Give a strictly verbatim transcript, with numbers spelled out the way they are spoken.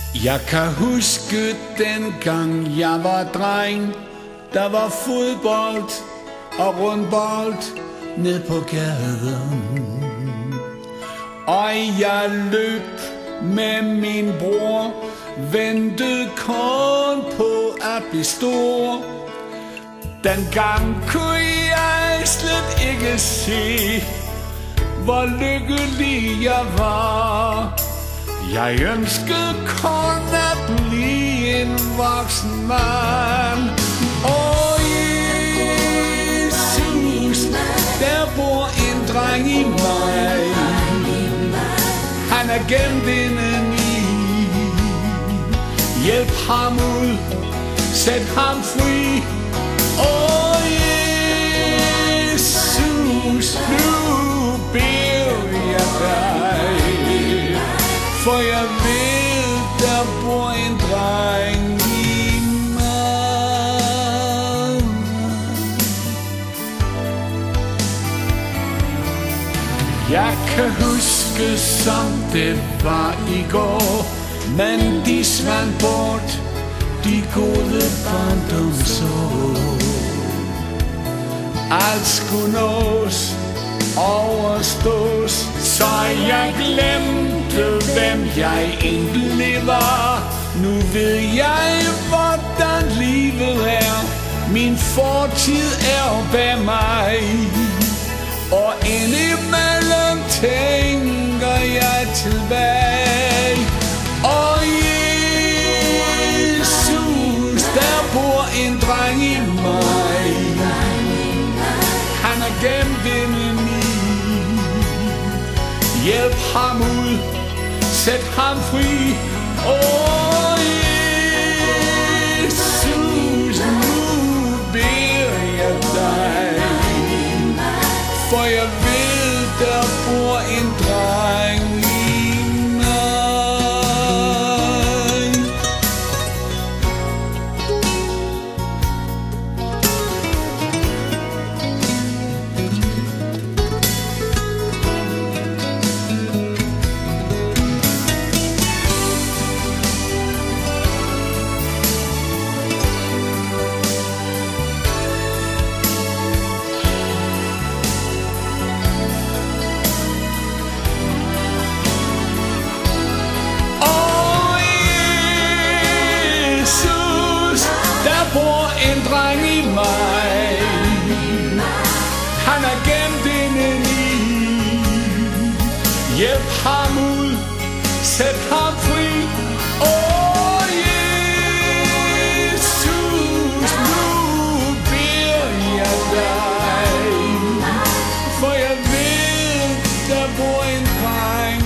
Jeg kan huske dengang jeg var dreng. Der var fodbold og rundbold ned på gaden. Og jeg løb med min bror, ventede kun på at blive stor. Dengang kunne jeg slet ikke se, hvor lykkelig jeg var. Jeg ønskede kun at blive en voksen mand. Åh Jesus, der bor en dreng i mig. Han er gemt indeni. Hjælp ham ud, sæt ham fri. Åh Jesus, nu beder jeg dig, for jeg ved, der bor en dreng i mig. Jeg kan huske, som det var i går, men de svandt bort, de gode barndomsår. Alt skulle nås, overstås, så jeg glemte, hvem jeg egentlig var. Nu ved jeg, hvordan livet er. Min fortid er bag mig, og indimellem tænker jeg tilbage. Og Jesus, der bor en dreng i mig. Han er gemt indeni. Hjælp ham ud, sæt ham fri. Åh Jesus, nu beder jeg dig, for jeg ved, der bor en dreng i mig. Han er gemt indeni. Hjælp ham ud, sæt ham fri. Åh Jesus, nu beder jeg dig, for jeg ved, der bor en dreng